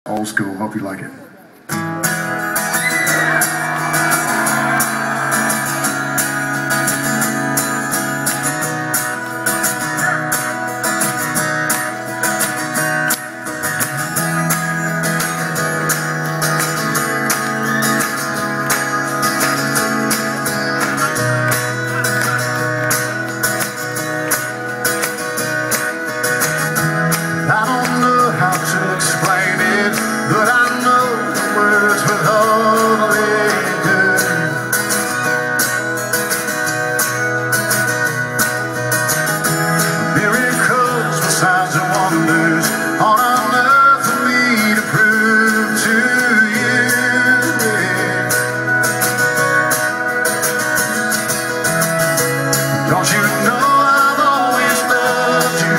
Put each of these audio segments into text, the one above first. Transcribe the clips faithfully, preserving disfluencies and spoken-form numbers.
Old school, hope you like it. But I know the words will only do. Miracles with signs and wonders on earth for me to prove to you. Don't you know I've always loved you?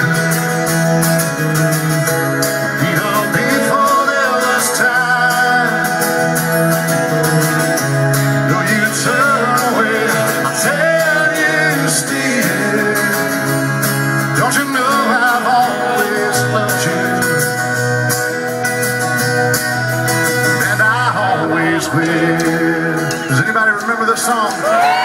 Don't you know I've always loved you, and I always will. Does anybody remember this song?